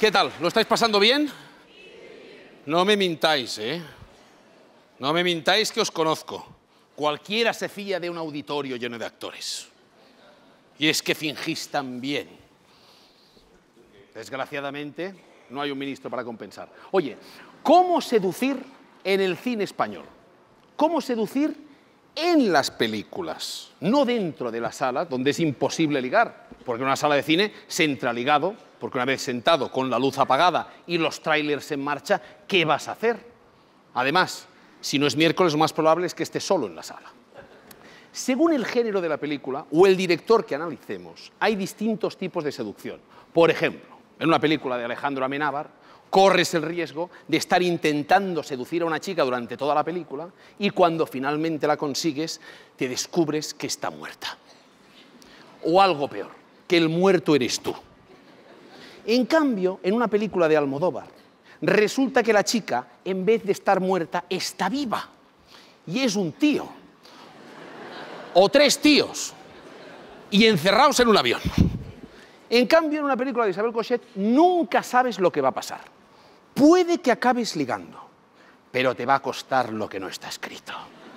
¿Qué tal? ¿Lo estáis pasando bien? No me mintáis, ¿eh? No me mintáis que os conozco. Cualquiera se fía de un auditorio lleno de actores. Y es que fingís tan bien. Desgraciadamente, no hay un ministro para compensar. Oye, ¿cómo seducir en el cine español? ¿Cómo seducir en las películas? No dentro de la sala, donde es imposible ligar, porque en una sala de cine se entra ligado, porque una vez sentado con la luz apagada y los trailers en marcha, ¿qué vas a hacer? Además, si no es miércoles, lo más probable es que esté solo en la sala. Según el género de la película o el director que analicemos, hay distintos tipos de seducción. Por ejemplo, en una película de Alejandro Amenábar, corres el riesgo de estar intentando seducir a una chica durante toda la película y cuando finalmente la consigues, te descubres que está muerta. O algo peor, que el muerto eres tú. En cambio, en una película de Almodóvar, resulta que la chica, en vez de estar muerta, está viva. Y es un tío. O tres tíos. Y encerrados en un avión. En cambio, en una película de Isabel Coixet, nunca sabes lo que va a pasar. Puede que acabes ligando, pero te va a costar lo que no está escrito.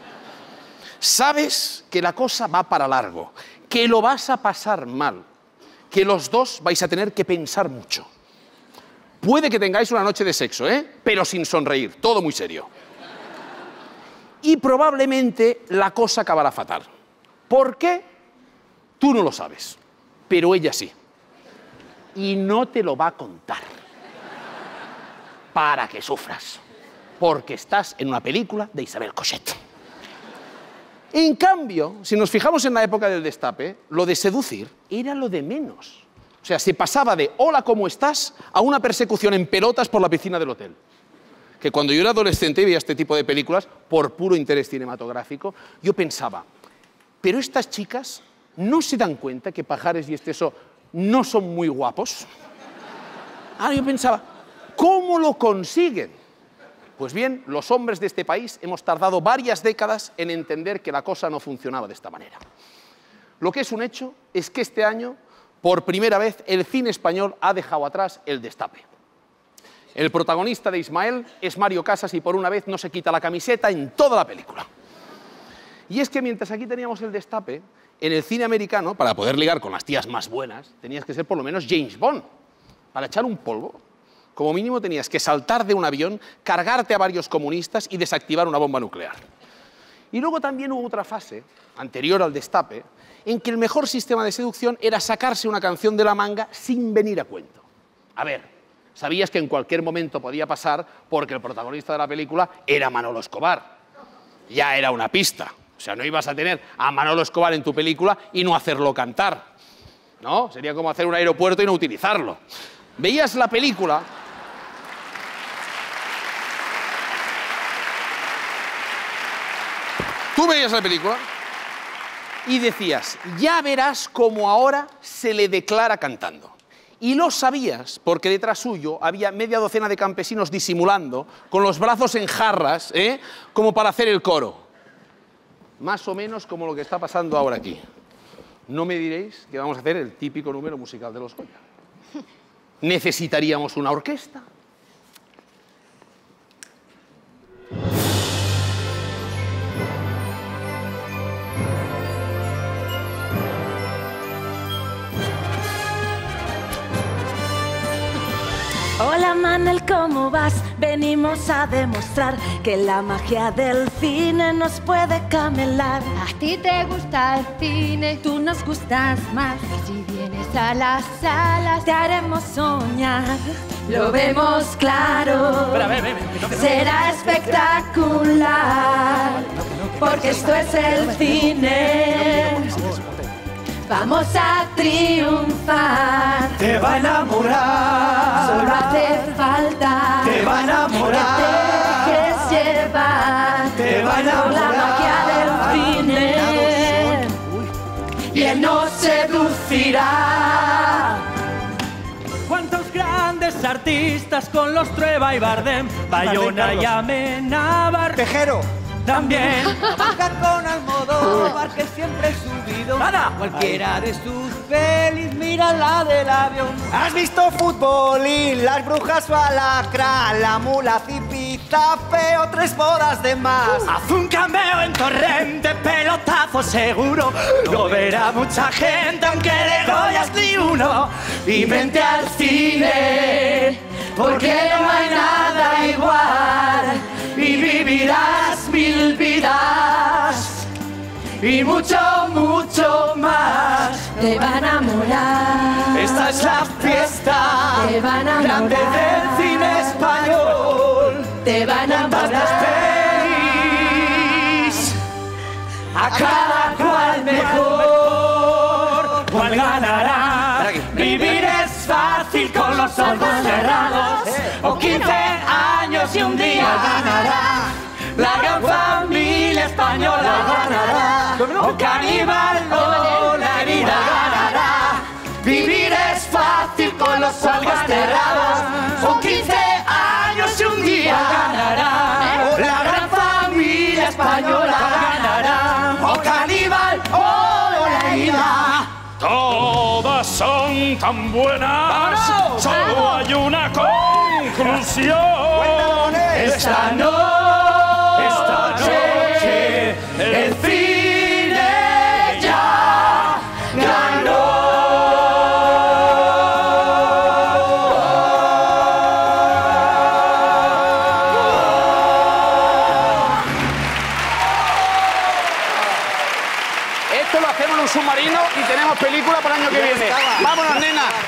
Sabes que la cosa va para largo, que lo vas a pasar mal, que los dos vais a tener que pensar mucho. Puede que tengáis una noche de sexo, pero sin sonreír, todo muy serio. Y probablemente la cosa acabará fatal. ¿Por qué? Tú no lo sabes, pero ella sí. Y no te lo va a contar. Para que sufras. Porque estás en una película de Isabel Coixet. En cambio, si nos fijamos en la época del Destape, lo de seducir era lo de menos. O sea, se pasaba de hola, ¿cómo estás? A una persecución en pelotas por la piscina del hotel. Que cuando yo era adolescente y veía este tipo de películas, por puro interés cinematográfico, yo pensaba, pero estas chicas no se dan cuenta que Pajares y Esteso no son muy guapos. Ahora yo pensaba, ¿cómo lo consiguen? Pues bien, los hombres de este país hemos tardado varias décadas en entender que la cosa no funcionaba de esta manera. Lo que es un hecho es que este año, por primera vez, el cine español ha dejado atrás el Destape. El protagonista de Ismael es Mario Casas y por una vez no se quita la camiseta en toda la película. Y es que mientras aquí teníamos el Destape, en el cine americano, para poder ligar con las tías más buenas, tenías que ser por lo menos James Bond. Para echar un polvo, como mínimo tenías que saltar de un avión, cargarte a varios comunistas y desactivar una bomba nuclear. Y luego también hubo otra fase, anterior al Destape, en que el mejor sistema de seducción era sacarse una canción de la manga sin venir a cuento. A ver, sabías que en cualquier momento podía pasar porque el protagonista de la película era Manolo Escobar. Ya era una pista. O sea, no ibas a tener a Manolo Escobar en tu película y no hacerlo cantar. ¿No? Sería como hacer un aeropuerto y no utilizarlo. Veías la película... Tú veías la película y decías, ya verás cómo ahora se le declara cantando. Y lo sabías porque detrás suyo había media docena de campesinos disimulando, con los brazos en jarras, como para hacer el coro. Más o menos como lo que está pasando ahora aquí. No me diréis que vamos a hacer el típico número musical de los Goya. Necesitaríamos una orquesta. Hola Manel, ¿cómo vas? Venimos a demostrar que la magia del cine nos puede camelar. A ti te gusta el cine, Tú nos gustas más. y si vienes a las salas, Te haremos soñar. Lo vemos claro. Será espectacular. Porque esto es el cine. Vamos a triunfar. Te va a enamorar. Solo hace falta Te va a enamorar. que te dejes llevar Te va a por la enamorar. magia del cine. Y él nos seducirá. ¿Cuántos grandes artistas con los Trueba y Bardem, Bayona y Amenábar? Tejero. también. Trabaja con Almodóvar, que siempre he subido. Nada. Cualquiera de sus pelis, mira la del avión. ¿Has visto Futbolín, Las Brujas o Alacrán, La Mula, Zipiza, Feo, 3 bodas de más? Haz un cameo en Torrente, pelotazo seguro. Lo verá mucha gente, aunque de Goyas ni uno. Y vente al cine, porque no hay nada igual. Y vivirás 1000 vidas y mucho, mucho más. Te va a enamorar. Esta es la fiesta Te va a enamorar. grande del cine español. Te va a Tantas enamorar. pelis, a cada cual mejor. ¿Cuál ganará? Vivir es fácil con los ojos cerrados. O 15 años y un día ganará. La gran familia española ganará. O Caníbal o la herida ganará. Vivir es fácil con los ojos cerrados. O 15 años y un día ganará. La gran familia española ganará. O Caníbal o la herida. Todas son tan buenas. ¡Vámonos! Solo hay una conclusión. Esta noche el cine ya ganó. Esto lo hacemos en un submarino y tenemos película para el año que viene. ¡Vámonos, nena!